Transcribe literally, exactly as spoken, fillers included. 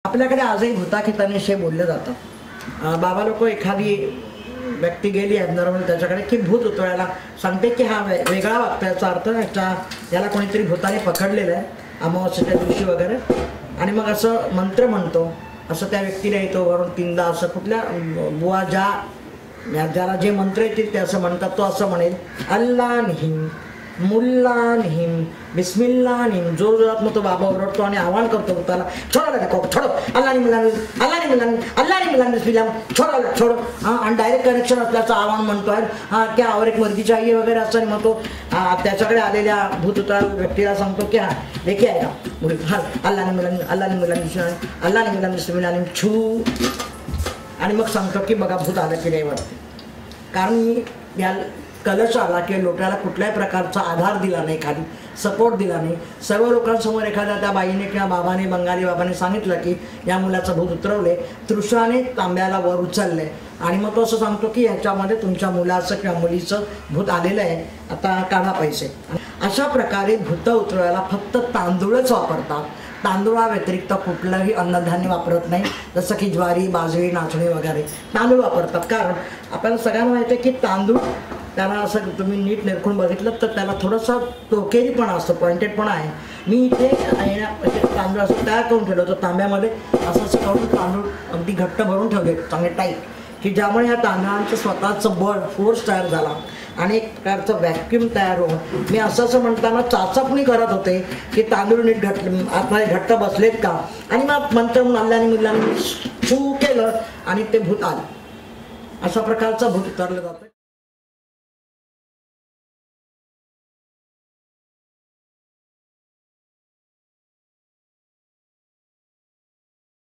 आपल्याकडे आजही भूताखिताने विषयी बोललं जातं। बाबा लोक एखादी व्यक्ती गेली ॲबनॉर्मल त्याच्याकडे की भूत उतरायला सांगते की हा वे वेगळा वागतो, याचा अर्थ याच्या याला कोणीतरी भूताने पकडलेलं आहे अमावस्येच्या दिवशी वगैरे, आणि मग असं मंत्र म्हणतो, असं त्या व्यक्तीला येतो वरून तीनदा, असं कुठल्या बुवा ज्या ज्याला जे मंत्र येतील ते असं म्हणतात, तो असं म्हणेल अल्लाह निहिम मुल्ला निहिम बिस्मिल्ला निहिम, जोर जोरात मग तो बाबा ओरडतो आणि आवाहन करतो भूताला, छोडो नको छोडो, अल्लाह नि मिला अल्लाह नि मिला अल्लाह नि मिला बिस्मिल्ला छोडो छोडो, हां, आणि डायरेक्ट कनेक्शन असल्याचं आवाहन म्हणतो आहे, हां क्या और एक वर्दी चाहिए वगैरे असं, मग तो त्याच्याकडे आलेल्या भूतुत्रा व्यक्तीला सांगतो की हां देखील आहे का हां अल्लाह नि मिला अल्लाह नि मिला अल्लाह नि मिला बिस्मिल्ला छू, आणि मग सांगतो की बघा भूत आलं की नाही वरती, कारण या कलशाला किंवा लोट्याला कुठल्याही प्रकारचा आधार दिला नाही, खाली सपोर्ट दिला नाही। सर्व लोकांसमोर एखाद्या त्या बाईने किंवा बाबाने बंगाली बाबाने सांगितलं की या मुलाचं भूत उतरवले, तृषाने तांब्याला वर उचलले, आणि मग तो असं सांगतो की ह्याच्यामध्ये तुमच्या मुलाचं किंवा मुलीचं भूत आलेलं आहे, आता काढा पैसे। अशा प्रकारे भूत उतरवायला फक्त तांदूळच वापरतात, तांदूळा व्यतिरिक्त कुठलंही अन्नधान्य वापरत नाही, जसं की ज्वारी बाजरी नाचणी वगैरे तांदूळ वापरतात। कारण आपल्याला सगळ्यांना माहिती आहे की तांदूळ त्याला असं तुम्ही नीट निरखून बघितलं तर त्याला थोडासा टोकेरीपणा असतो, पॉइंटेडपणा आहे। मी इथे तांदूळ असं तयार करून ठेवलं होतं तांब्यामध्ये, असं असं करून तांदूळ अगदी घट्ट भरून ठेवले चांगले टाईट, की ज्यामुळे ह्या तांदळांचं स्वतःचं बळ फोर्स तयार झाला आणि एक प्रकारचं व्हॅक्यूम तयार होऊन, मी असं असं म्हणताना चाचपणी करत होते की तांदूळ नीट घट्ट आतमध्ये घट्ट बसलेत का, आणि मग मंत्र म्हणून अल्लाने मुलांनी छू केलं आणि ते भूत आलं, अशा प्रकारचं भूत उतरलं जातं।